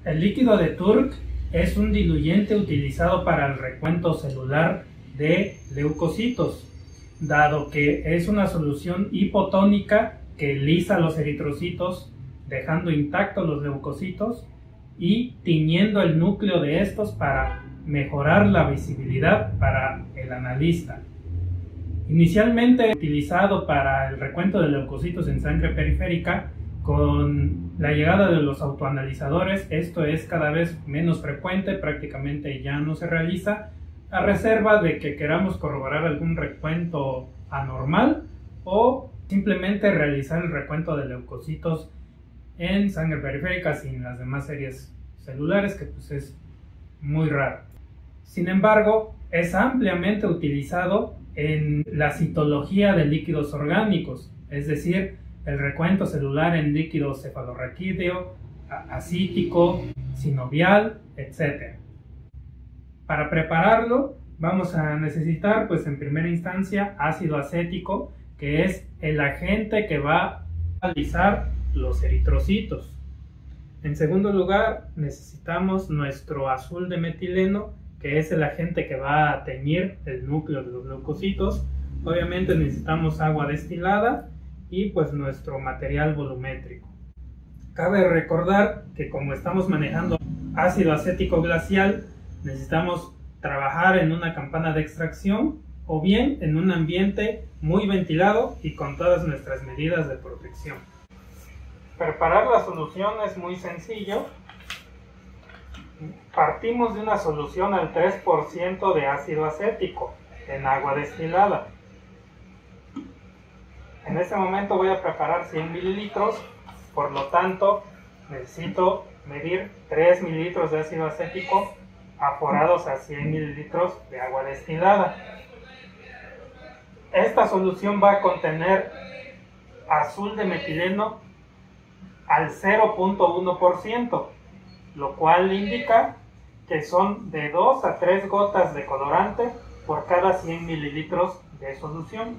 El líquido de Turk es un diluyente utilizado para el recuento celular de leucocitos, dado que es una solución hipotónica que lisa los eritrocitos, dejando intactos los leucocitos y tiñendo el núcleo de estos para mejorar la visibilidad para el analista. Inicialmente utilizado para el recuento de leucocitos en sangre periférica, con la llegada de los autoanalizadores esto es cada vez menos frecuente, prácticamente ya no se realiza, a reserva de que queramos corroborar algún recuento anormal o simplemente realizar el recuento de leucocitos en sangre periférica sin las demás series celulares, que pues es muy raro. Sin embargo, es ampliamente utilizado en la citología de líquidos orgánicos, es decir, el recuento celular en líquido cefalorraquídeo, acítico, sinovial, etc. Para prepararlo vamos a necesitar, pues en primera instancia, ácido acético, que es el agente que va a lisar los eritrocitos. En segundo lugar, necesitamos nuestro azul de metileno, que es el agente que va a teñir el núcleo de los leucocitos. Obviamente necesitamos agua destilada y pues nuestro material volumétrico. Cabe recordar que como estamos manejando ácido acético glacial, necesitamos trabajar en una campana de extracción o bien en un ambiente muy ventilado y con todas nuestras medidas de protección. Preparar la solución es muy sencillo. Partimos de una solución al 3% de ácido acético en agua destilada. En este momento voy a preparar 100 mililitros, por lo tanto necesito medir 3 mililitros de ácido acético aforados a 100 mililitros de agua destilada. Esta solución va a contener azul de metileno al 0.1%, lo cual indica que son de 2 a 3 gotas de colorante por cada 100 mililitros de solución.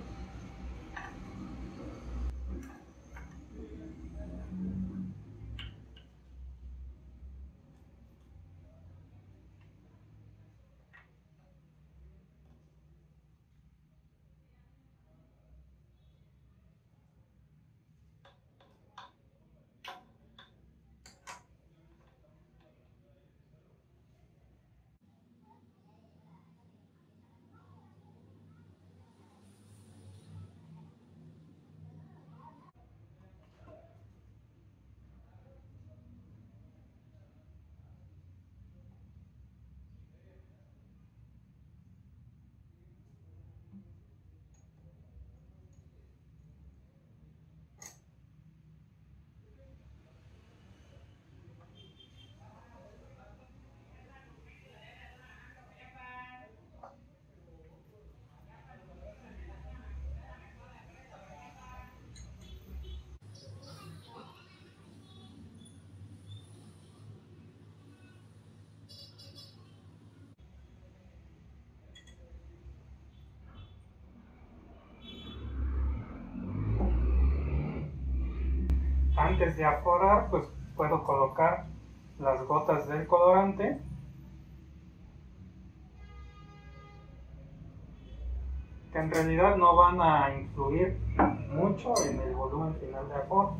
Antes de aforar, pues puedo colocar las gotas del colorante. Que en realidad no van a influir mucho en el volumen final de aforo.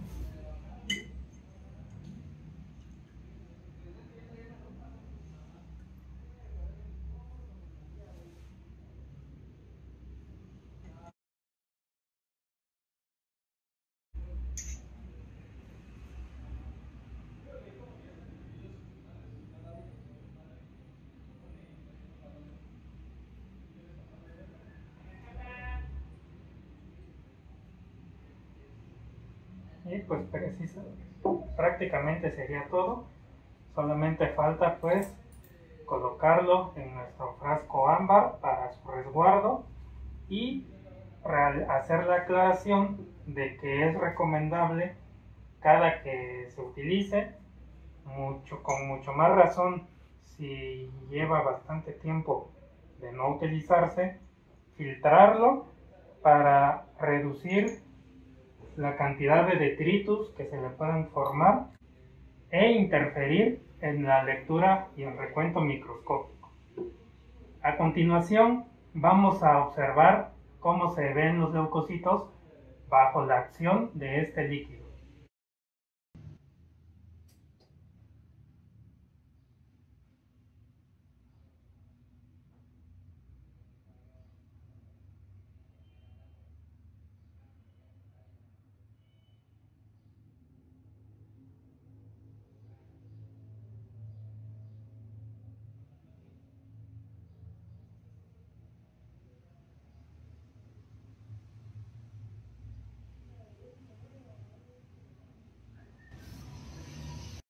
Y pues prácticamente sería todo. Solamente falta pues colocarlo en nuestro frasco ámbar para su resguardo y hacer la aclaración de que es recomendable cada que se utilice, con mucho más razón si lleva bastante tiempo de no utilizarse, filtrarlo para reducir la cantidad de detritus que se le pueden formar e interferir en la lectura y el recuento microscópico. A continuación, vamos a observar cómo se ven los leucocitos bajo la acción de este líquido.